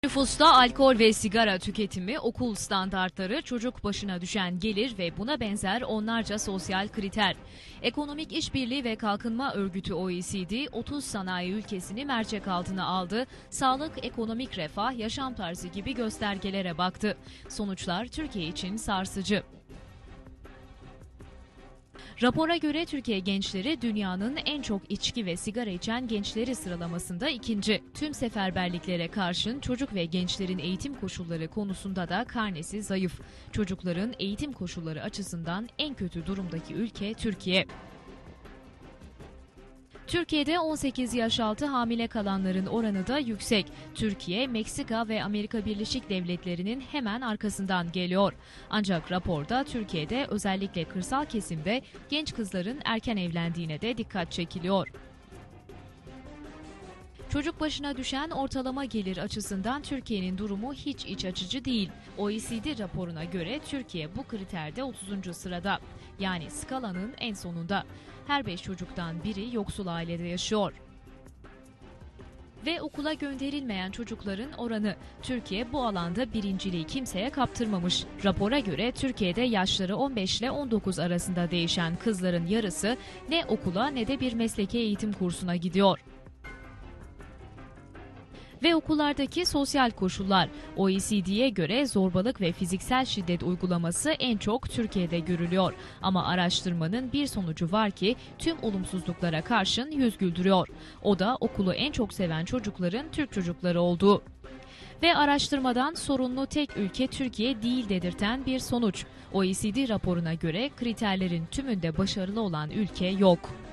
Nüfusta alkol ve sigara tüketimi, okul standartları, çocuk başına düşen gelir ve buna benzer onlarca sosyal kriter. Ekonomik İşbirliği ve Kalkınma Örgütü OECD, 30 sanayi ülkesini mercek altına aldı, sağlık, ekonomik refah, yaşam tarzı gibi göstergelere baktı. Sonuçlar Türkiye için sarsıcı. Rapora göre Türkiye gençleri dünyanın en çok içki ve sigara içen gençleri sıralamasında ikinci. Tüm seferberliklere karşın çocuk ve gençlerin eğitim koşulları konusunda da karnesi zayıf. Çocukların eğitim koşulları açısından en kötü durumdaki ülke Türkiye. Türkiye'de 18 yaş altı hamile kalanların oranı da yüksek. Türkiye, Meksika ve Amerika Birleşik Devletleri'nin hemen arkasından geliyor. Ancak raporda Türkiye'de özellikle kırsal kesimde genç kızların erken evlendiğine de dikkat çekiliyor. Çocuk başına düşen ortalama gelir açısından Türkiye'nin durumu hiç iç açıcı değil. OECD raporuna göre Türkiye bu kriterde 30. sırada. Yani skalanın en sonunda. Her 5 çocuktan biri yoksul ailede yaşıyor. Ve okula gönderilmeyen çocukların oranı. Türkiye bu alanda birinciliği kimseye kaptırmamış. Rapora göre Türkiye'de yaşları 15 ile 19 arasında değişen kızların yarısı ne okula ne de bir mesleki eğitim kursuna gidiyor. Ve okullardaki sosyal koşullar. OECD'ye göre zorbalık ve fiziksel şiddet uygulaması en çok Türkiye'de görülüyor. Ama araştırmanın bir sonucu var ki tüm olumsuzluklara karşın yüz güldürüyor. O da okulu en çok seven çocukların Türk çocukları olduğu. Ve araştırmadan sorunlu tek ülke Türkiye değil dedirten bir sonuç. OECD raporuna göre kriterlerin tümünde başarılı olan ülke yok.